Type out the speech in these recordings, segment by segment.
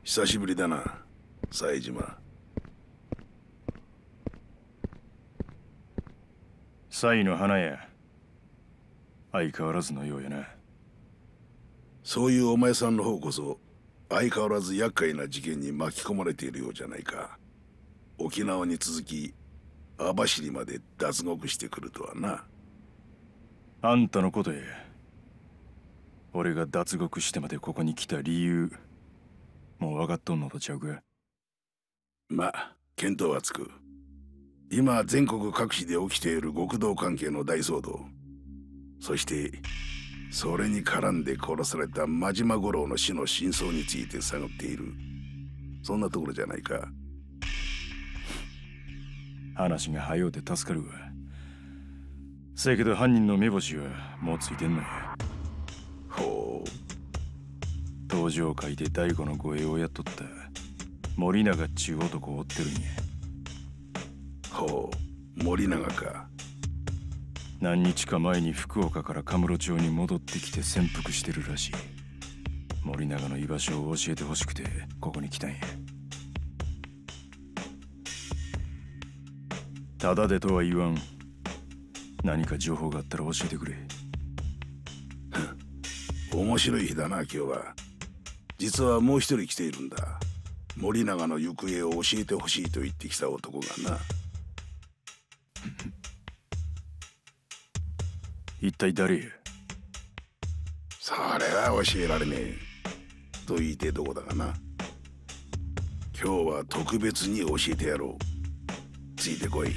久しぶりだな、冴島。 冴の花屋、相変わらずのようやな。 そういうお前さんの方こそ相変わらず厄介な事件に巻き込まれているようじゃないか。沖縄に続き網走まで脱獄してくるとはな。 あんたのことや。俺が脱獄してまでここに来た理由、もう分かっとんのとちゃうか。 まあ見当はつく。今全国各地で起きている極道関係の大騒動、そしてそれに絡んで殺された真島五郎の死の真相について探っている、そんなところじゃないか。 話が早うて助かるわ。せやけど犯人の目星はもうついてんのや。 ほう。 東条会で大悟の護衛をやっとった森永っちゅう男を追ってるんや。 ほう、森永か。 何日か前に福岡からカムロ町に戻ってきて潜伏してるらしい。森永の居場所を教えてほしくてここに来たんや。ただでとは言わん。何か情報があったら教えてくれ。 面白い日だな今日は。実はもう一人来ているんだ。森永の行方を教えてほしいと言ってきた男がな。 一体誰や。 それは教えられねえと言いてどこだがな。今日は特別に教えてやろう。ついてこい。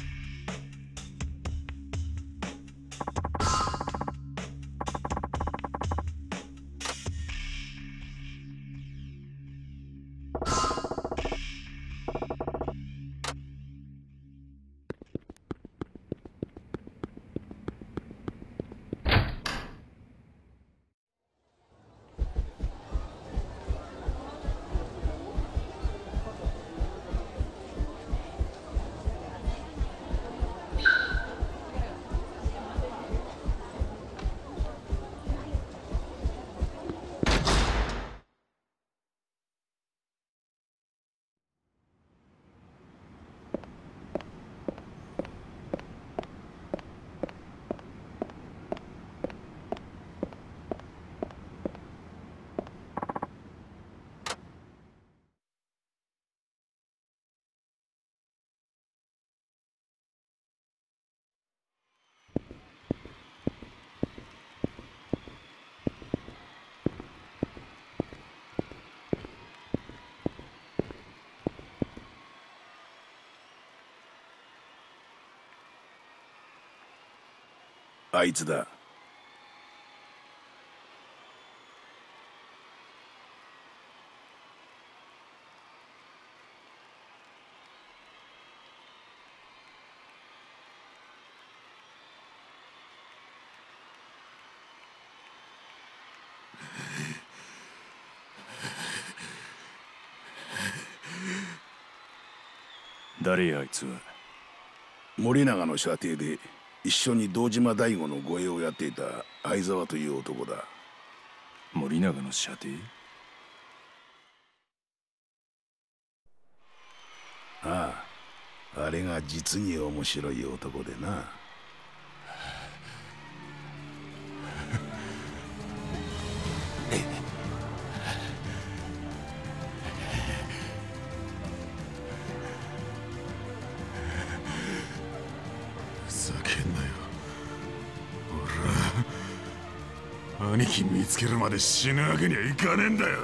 あいつだ。 誰やあいつは。 森永の舎弟で一緒に堂島大吾の護衛をやっていた相沢という男だ。 森永の舎弟。 ああ、あれが実に面白い男でな。 兄貴見つけるまで死ぬわけにはいかねえんだよ。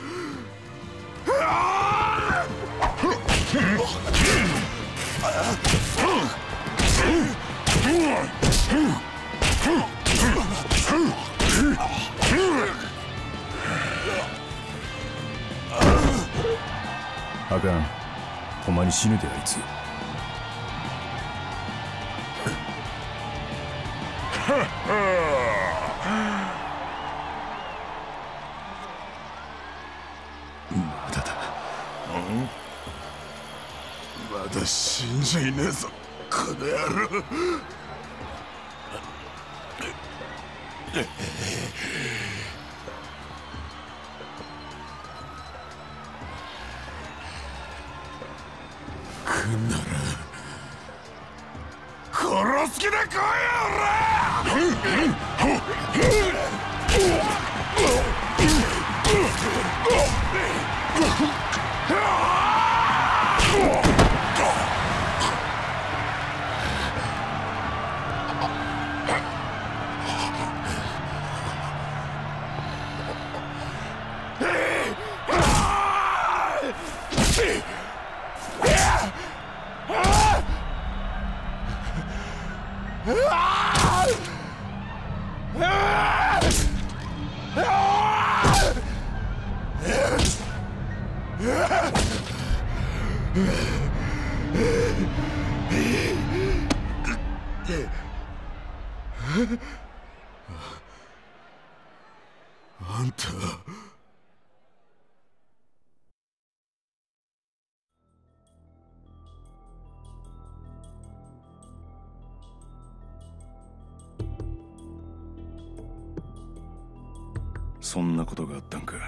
あかん、ほんまに死ぬであいつ。 まだだ。まだ死んじゃいねえぞ、この野郎。 んなら殺す気で来いよあんた。 そんなことがあったんか。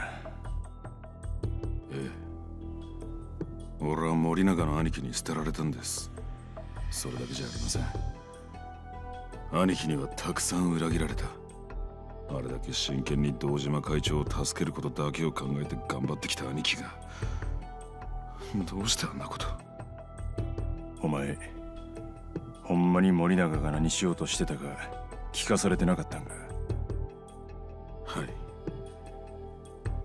ええ、俺は森永の兄貴に捨てられたんです。それだけじゃありません。兄貴にはたくさん裏切られた。あれだけ真剣に堂島会長を助けることだけを考えて頑張ってきた兄貴がどうしてあんなこと。 お前ほんまに森永が何しようとしてたか聞かされてなかったんか。 はい、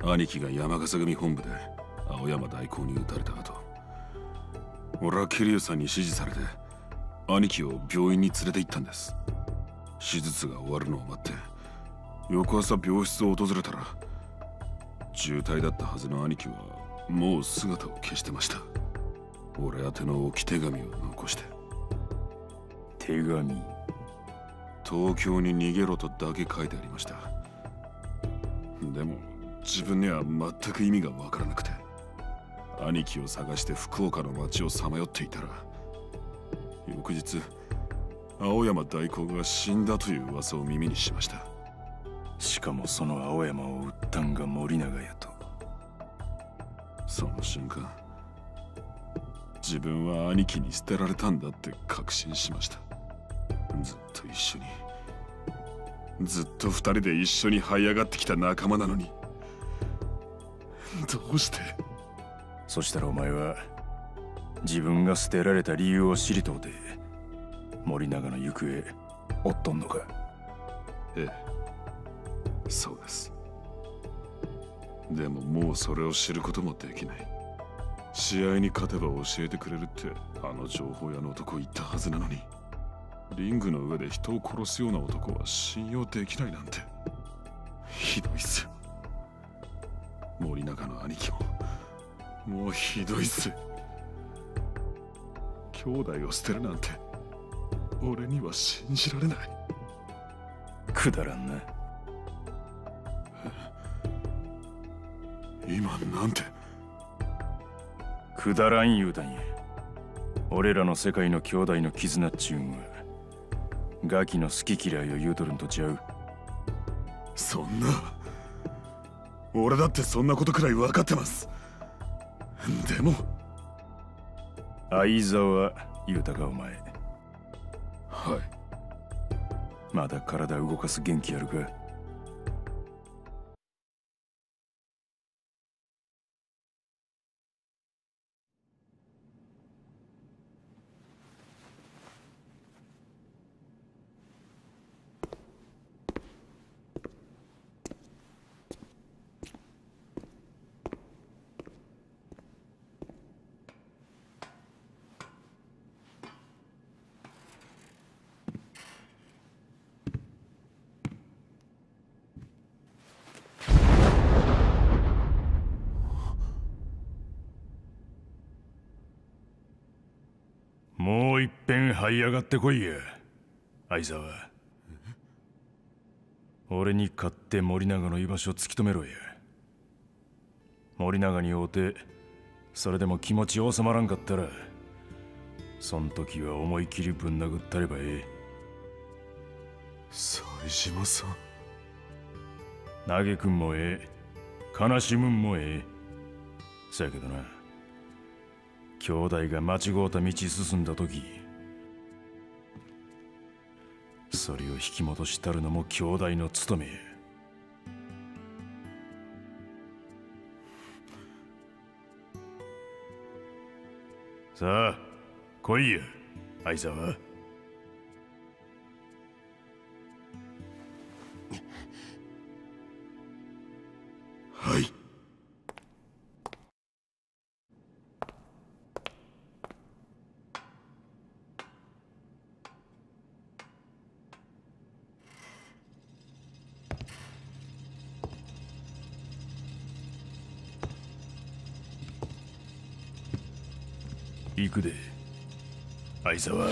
兄貴が山笠組本部で青山代行に撃たれた後、俺は桐生さんに指示されて兄貴を病院に連れて行ったんです。手術が終わるのを待って翌朝病室を訪れたら、重体だったはずの兄貴はもう姿を消してました。俺宛ての置き手紙を残して。 手紙？ 東京に逃げろとだけ書いてありました。でも自分には全く意味がわからなくて、兄貴を探して福岡の街をさまよっていたら、翌日青山代行が死んだという噂を耳にしました。 しかもその青山を撃ったんが森永やと。 その瞬間、自分は兄貴に捨てられたんだって確信しました。ずっと一緒に、ずっと二人で一緒に這い上がってきた仲間なのに、どうして。 そしたらお前は自分が捨てられた理由を知りとうて森永の行方追っとんのか。 ええ、そうです。でももうそれを知ることもできない。試合に勝てば教えてくれるってあの情報屋の男言ったはずなのに、リングの上で人を殺すような男は信用できないなんてひどいっす。森永の兄貴もうひどいっす。兄弟を捨てるなんて俺には信じられない。 くだらんな。 今なんて。 くだらん言うたんや。俺らの世界の兄弟の絆っちゅうんはガキの好き嫌いを言うとるんとちゃう。 そんな、俺だってそんなことくらい分かってます。でも相沢言うたかお前。 はい。 まだ体動かす元気あるか。もういっぺん這い上がってこいや相沢。俺に勝って森永の居場所を突き止めろや。森永に会うてそれでも気持ち収まらんかったら、そん時は思い切りぶん殴ったればええ。 冴島さん。 嘆くんもええ、悲しむんもええ。そやけどな、 兄弟が間違うた道進んだ時、それを引き戻したるのも兄弟の務めや。さあ来いや相沢。 はい。 行くで相沢。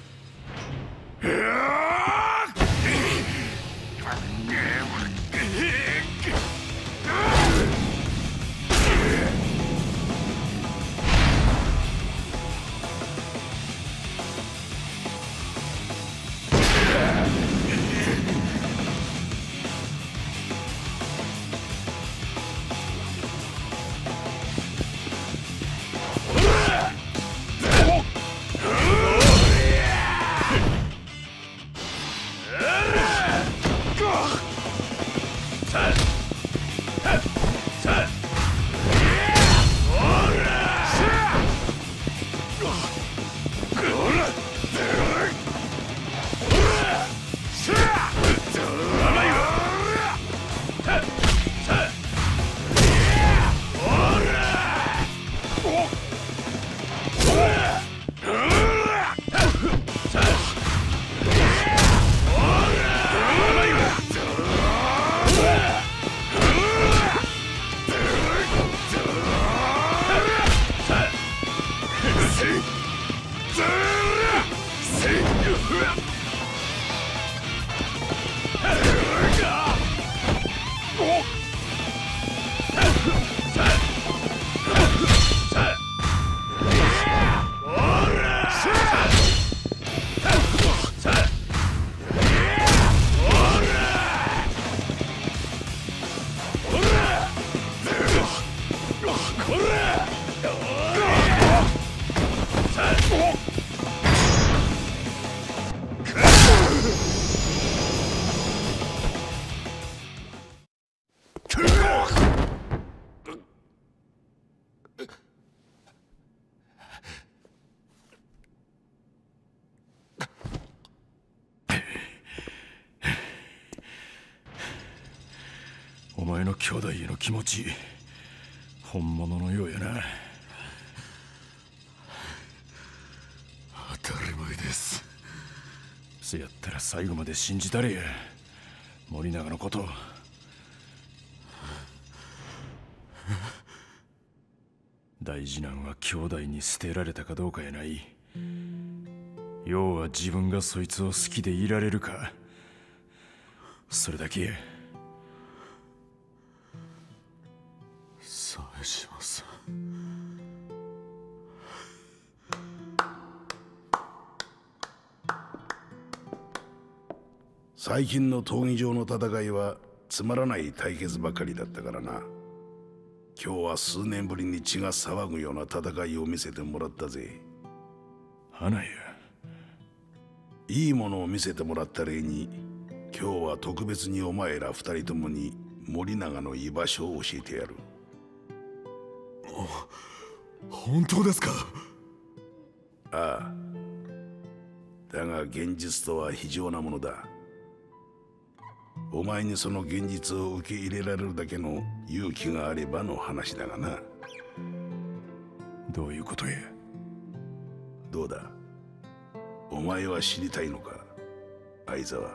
お前の兄弟への気持ち、本物のようやな。 当たり前です。 せやったら最後まで信じたれや、森永のこと。大事なんは兄弟に捨てられたかどうかやない。要は自分がそいつを好きでいられるか、それだけや。 冴島さん。 最近の闘技場の戦いはつまらない対決ばかりだったからな。今日は数年ぶりに血が騒ぐような戦いを見せてもらったぜ。 花屋、 いいものを見せてもらった礼に、今日は特別にお前ら二人ともに森永の居場所を教えてやる。 本当ですか？ ああ。だが現実とは非常なものだ。お前にその現実を受け入れられるだけの勇気があればの話だがな。 どういうことや？ どうだ、お前は知りたいのか、相沢。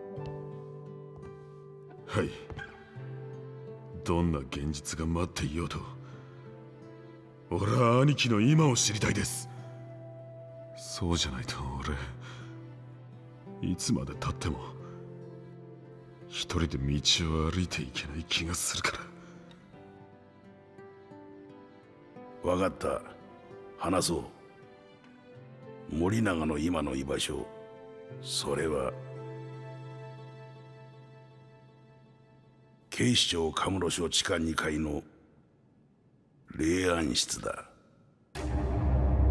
はい。どんな現実が待っていようと、俺は兄貴の今を知りたいです。そうじゃないと俺、いつまで経っても一人で道を歩いていけない気がするから。 分かった、話そう。森永の今の居場所、それは警視庁カムロ署地下2階の霊安室だ。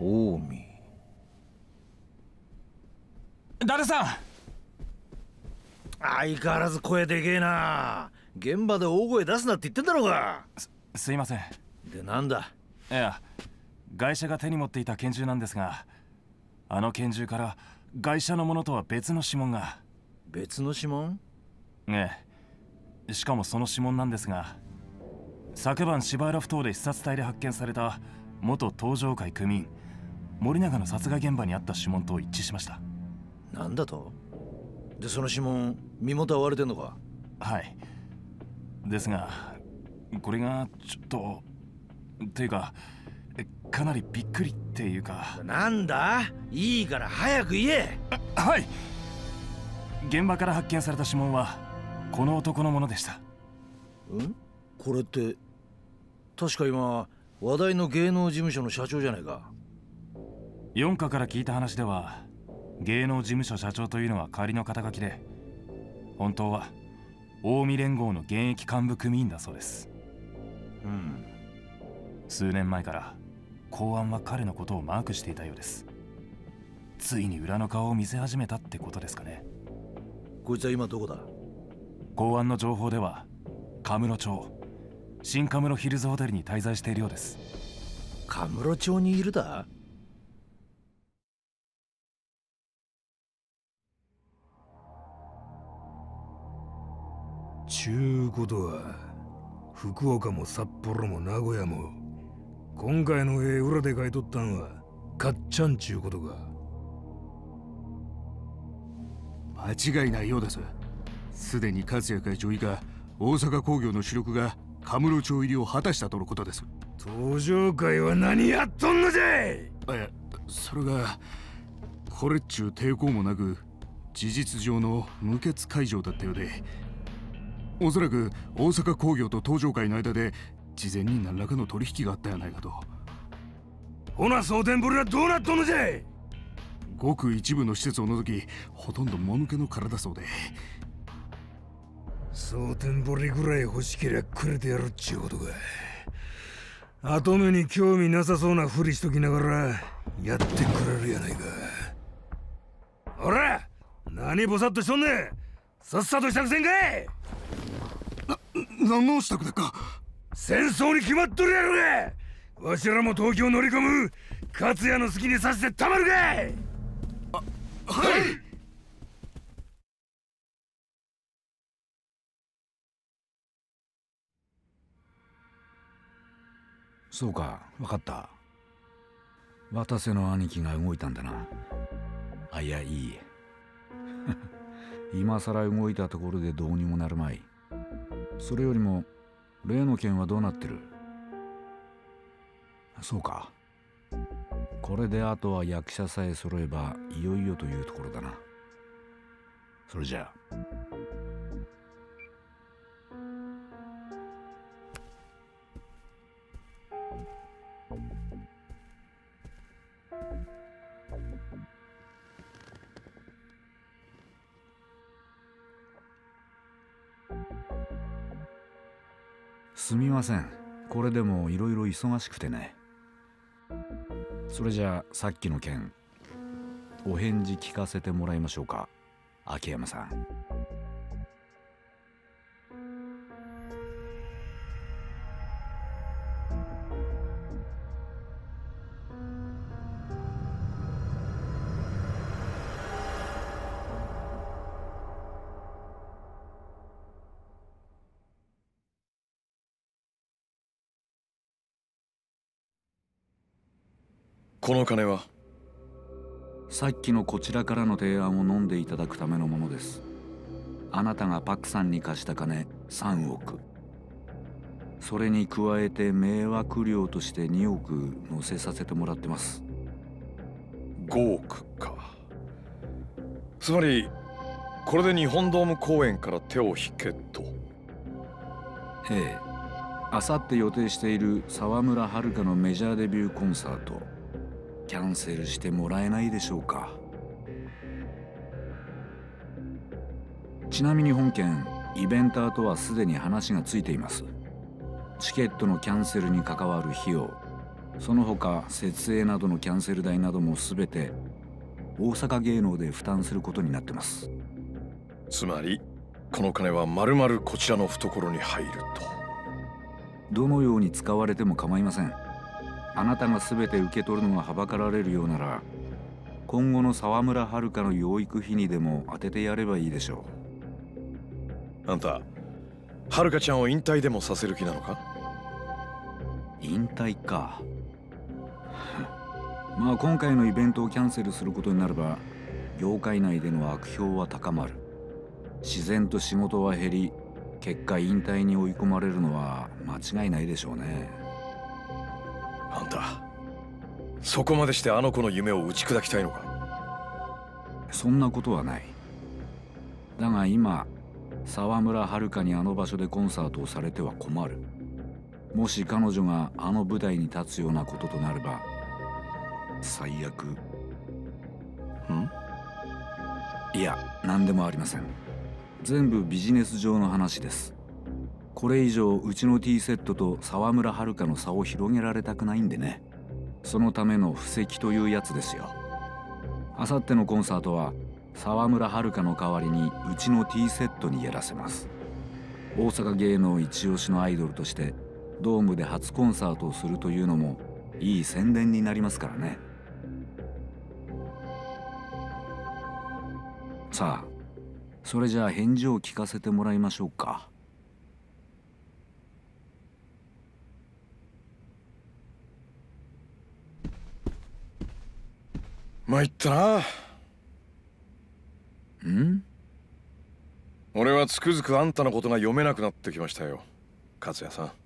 近江。 伊達さん、 相変わらず声でけえな。現場で大声出すなって言ってんだろうが。 すいません。 で、なんだ。 いや、外車が手に持っていた拳銃なんですが、あの拳銃から外車のものとは別の指紋が。 別の指紋？ ええ。しかもその指紋なんですが、昨晩芝浦埠頭で視察隊で発見された元東上会組員森永の殺害現場にあった指紋と一致しました。 なんだと？で、その指紋、身元は割れてんのか？ はい。ですが、これがちょっとっていうか、かなりびっくりっていうか。 なんだ？いいから早く言え。 はい。現場から発見された指紋はこの男のものでした。 これって確か今話題の芸能事務所の社長じゃないか。 四課から聞いた話では、芸能事務所社長というのは仮の肩書きで、本当は近江連合の現役幹部組員だそうです。数年前から公安は彼のことをマークしていたようです。ついに裏の顔を見せ始めたってことですかね。 こいつは今どこだ？ 公安の情報ではカムロ町新カムロヒルズホテルに滞在しているようです。 カムロ町にいるだ？ ちゅうことは福岡も札幌も名古屋も今回の絵裏で買い取ったんはかっちゃんちゅうことか。 間違いないようです。すでに勝谷会長以下大阪工業の主力がカムロ町入りを果たしたとのことです。 東上会は何やっとんのじゃい。 それがこれっちゅう抵抗もなく事実上の無血開城だったようで、おそらく大阪工業と東上会の間で事前に何らかの取引があったやないかと。 ほな蒼天堀はどうなっとんのじゃい。 ごく一部の施設を除きほとんどもぬけの殻だそうで。 蒼天堀ぐらい欲しけりゃくれてやるっちゅうことか。後目に興味なさそうなふりしときながらやってくれるやないか。ほら何ぼさっとしとんねん。さっさと支度せんかい。 何の支度だか。 戦争に決まっとるやろが。わしらも東京乗り込む。勝谷の好きにさせてたまるかい。 はい。 そうか、分かった。渡瀬の兄貴が動いたんだな。いや、いい。今さら動いたところでどうにもなるまい。それよりも例の件はどうなってる？そうか。これであとは役者さえ揃えばいよいよというところだな。それじゃあ。すみません。これでもいろいろ忙しくてね。それじゃあさっきの件、お返事聞かせてもらいましょうか、秋山さん。 この金は？ さっきのこちらからの提案を飲んでいただくためのものです。あなたがパクさんに貸した金3億、それに加えて迷惑料として2億乗せさせてもらってます。 5億か。つまりこれで日本ドーム公演から手を引けと。 ええ。あさって予定している沢村遥のメジャーデビューコンサート、キャンセルしてもらえないでしょうか。ちなみに本件イベンターとはすでに話がついています。チケットのキャンセルに関わる費用その他設営などのキャンセル代なども全て大阪芸能で負担することになってます。 つまりこの金は丸々こちらの懐に入ると。 どのように使われても構いません。あなたが全て受け取るのがはばかられるようなら、今後の沢村遥の養育費にでも当ててやればいいでしょう。あんた遥ちゃんを引退でもさせる気なのか？ 引退か。まあ今回のイベントをキャンセルすることになれば、業界内での悪評は高まる。自然と仕事は減り、結果引退に追い込まれるのは間違いないでしょうね。 あんたそこまでしてあの子の夢を打ち砕きたいのか？ そんなことはない。だが今沢村遥にあの場所でコンサートをされては困る。もし彼女があの舞台に立つようなこととなれば最悪。いや、何でもありません。全部ビジネス上の話です。これ以上うちの T セットと沢村遥の差を広げられたくないんでね。そのための布石というやつですよ。あさってのコンサートは沢村遥の代わりにうちの T セットにやらせます。大阪芸能一押しのアイドルとしてドームで初コンサートをするというのもいい宣伝になりますからね。さあ、それじゃあ返事を聞かせてもらいましょうか。 参ったな。俺はつくづくあんたのことが読めなくなってきましたよ、勝也さん。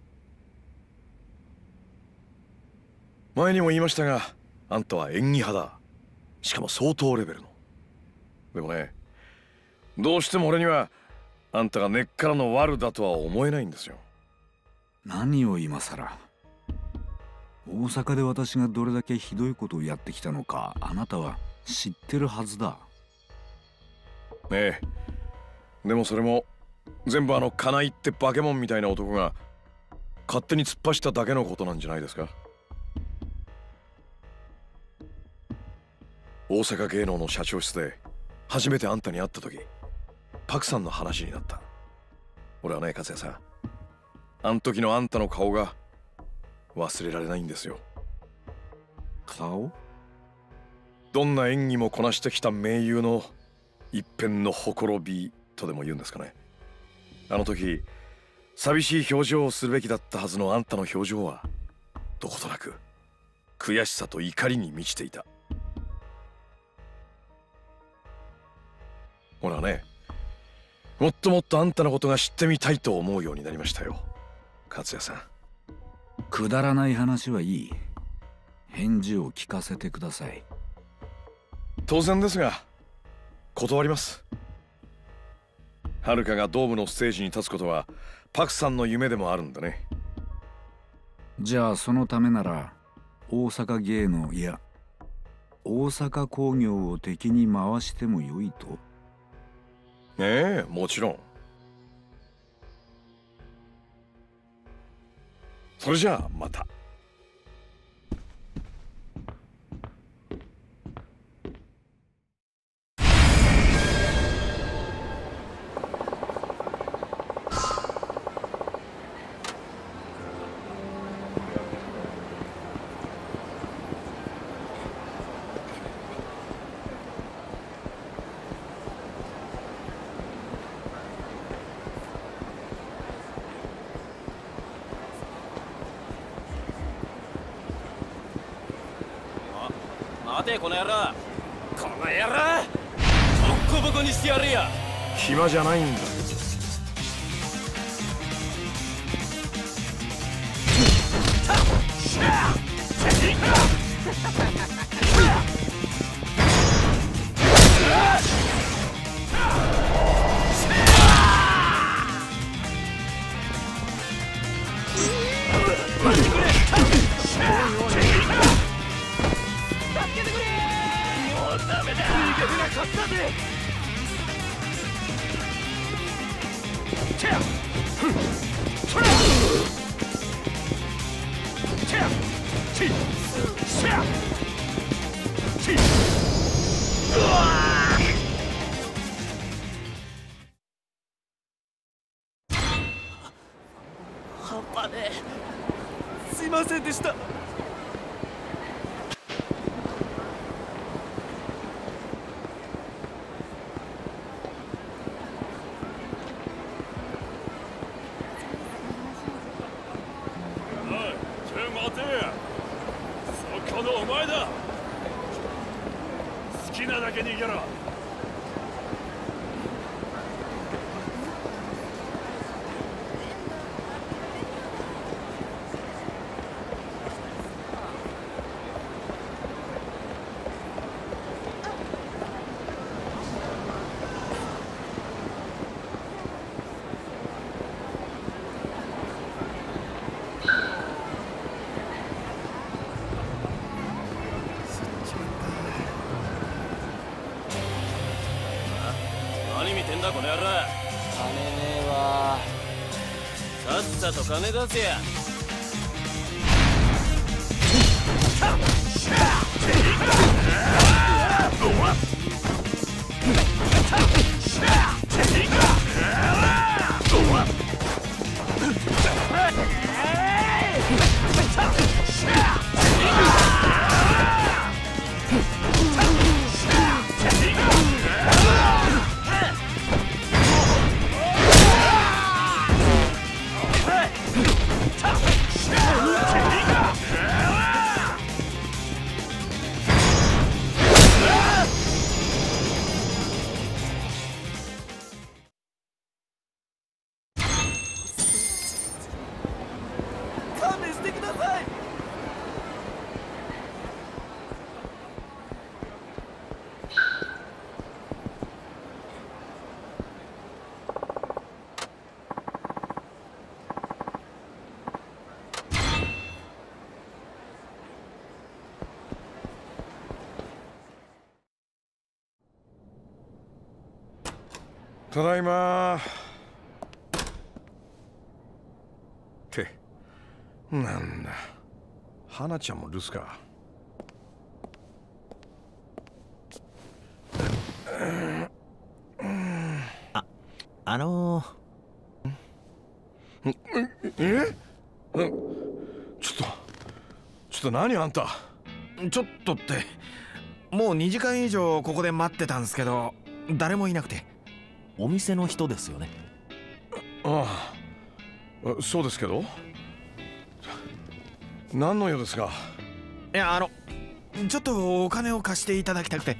前にも言いましたが、あんたは演技派だ。しかも相当レベルの。でもね、どうしても俺にはあんたが根っからの悪だとは思えないんですよ。 何を今さら。大阪で私がどれだけひどいことをやってきたのかあなたは知ってるはずだ。 ねえ、でもそれも全部あの金井って化け物みたいな男が勝手に突っ走っただけのことなんじゃないですか。大阪芸能の社長室で初めてあんたに会った時、パクさんの話になった。俺はね、勝也さん、あん時のあんたの顔が忘れられないんですよ。 顔？ どんな演技もこなしてきた名優の一片のほころびとでも言うんですかね。あの時寂しい表情をするべきだったはずのあんたの表情はどことなく悔しさと怒りに満ちていた。俺はね、もっともっとあんたのことが知ってみたいと思うようになりましたよ、勝也さん。 くだらない話はいい。返事を聞かせてください。 当然ですが断ります。遥がドームのステージに立つことはパクさんの夢でもあるんだね。 じゃあそのためなら大阪芸能、いや大阪工業を敵に回してもよいと？ ええ、もちろん。それじゃあまた。 待て、この野郎。この野郎、ボッコボコにしてやるよ。 暇じゃないんだ。 半端ねえ。すいませんでした。何見てんだこの野郎。金ねえわ。さっさと金出せや。勘弁してください。 ただいまってなんだ、花ちゃんも留守か。え？ちょっと何あんた。 ちょっとってもう2時間以上ここで待ってたんですけど誰もいなくて。 お店の人ですよね。 ああ、そうですけど。何の用ですか？ いやちょっとお金を貸していただきたくて。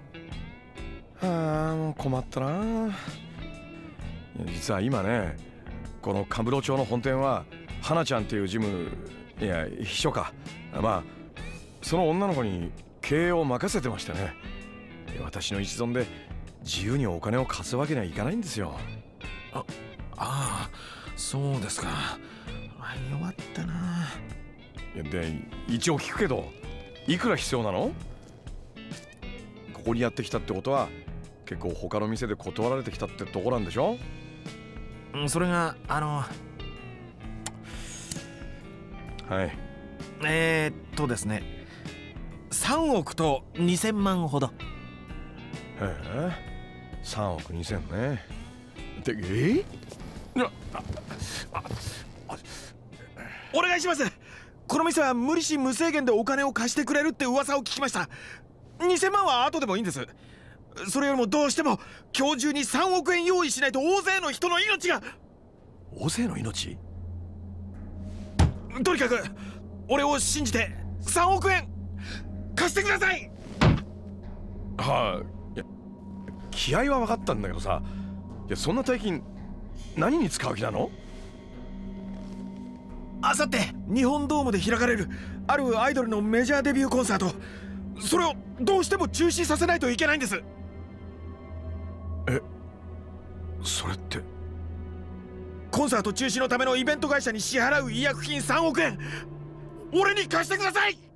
はあ、もう困ったな。実は今ね、この神室町の本店は花ちゃんっていう事務、いや秘書か、まあその女の子に経営を任せてましてね。私の一存で自由にお金を貸すわけにはいかないんですよ。 ああ、そうですか。弱ったな。 で一応聞くけど、いくら必要なの？ここにやってきたってことは結構他の店で断られてきたってとこなんでしょ？ それがはい。 ですね、3億と2000万ほど。 へえ、3億2000ね。 お願いします。この店は無利子無制限でお金を貸してくれるって噂を聞きました。2000万は後でもいいんです。それよりもどうしても今日中に3億円用意しないと大勢の人の命が。 大勢の命？ とにかく俺を信じて3億円貸してください。 はあ、いや気合は分かったんだけどさ、いやそんな大金何に使う気なの？ あさって日本ドームで開かれるあるアイドルのメジャーデビューコンサート、それをどうしても中止させないといけないんです。 え、それってコンサート中止のためのイベント会社に支払う違約金3億円俺に貸してください。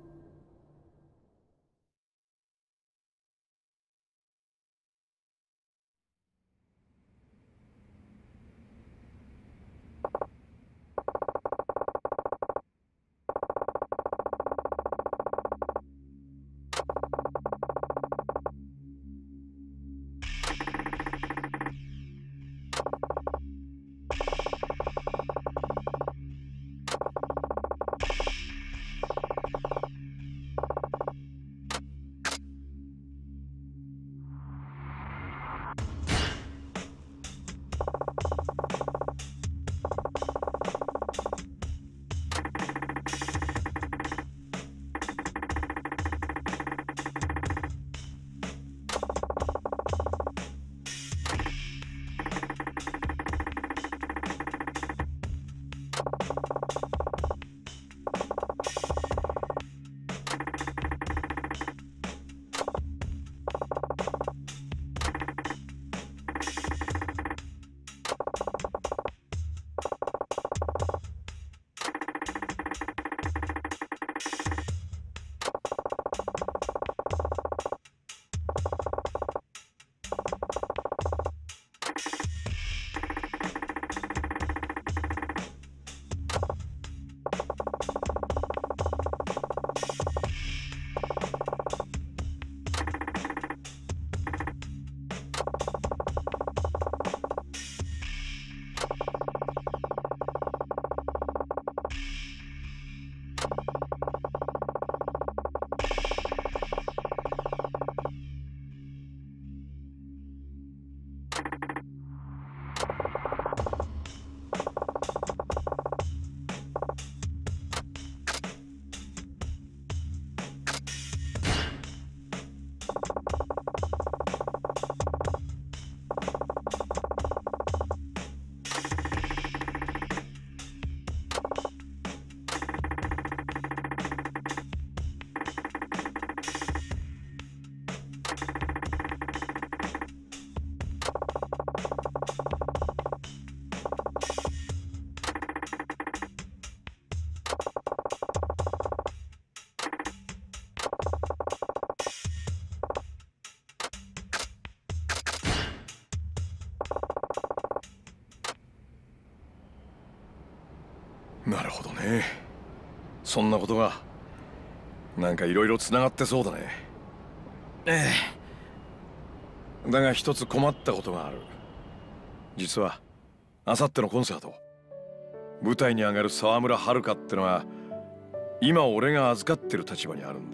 なるほどね。そんなことがなんかいろいろつながってそうだね。 ええ。だが一つ困ったことがある。実はあさってのコンサート、舞台に上がる沢村遥ってのは今俺が預かってる立場にあるんだ。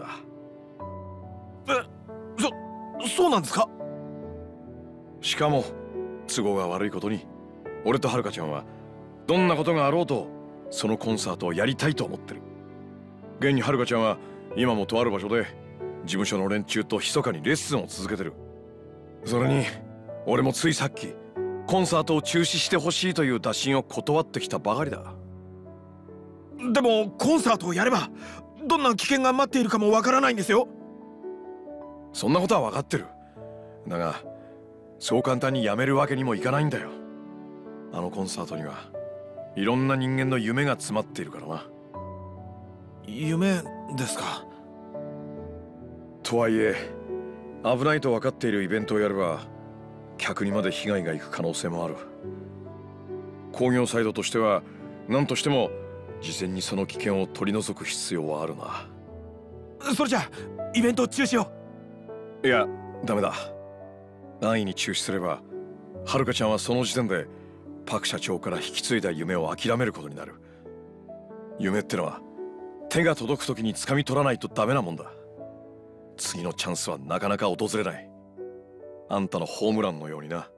そうなんですか？ しかも都合が悪いことに俺と遥ちゃんはどんなことがあろうとそのコンサートをやりたいと思ってる。現に遥ちゃんは今もとある場所で事務所の連中と密かにレッスンを続けてる。それに俺もついさっきコンサートを中止してほしいという打診を断ってきたばかりだ。 でもコンサートをやればどんな危険が待っているかもわからないんですよ。 そんなことは分かってる。だがそう簡単にやめるわけにもいかないんだよ。あのコンサートにはいろんな人間の夢が詰まっているからな。 夢ですか？ とはいえ危ないと分かっているイベントをやれば客にまで被害がいく可能性もある。興行サイドとしては何としても事前にその危険を取り除く必要はあるな。 それじゃあイベント中止を。 いやダメだ。安易に中止すれば遥ちゃんはその時点でパク社長から引き継いだ夢を諦めることになる。夢ってのは手が届く時に掴み取らないとダメなもんだ。次のチャンスはなかなか訪れない。あんたのホームランのようにな。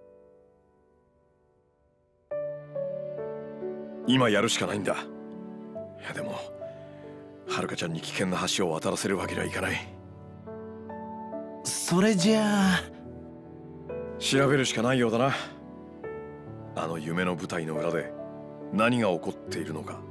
今やるしかないんだ。いやでも遥ちゃんに危険な橋を渡らせるわけにはいかない。 それじゃあ調べるしかないようだな。あの夢の舞台の裏で何が起こっているのか。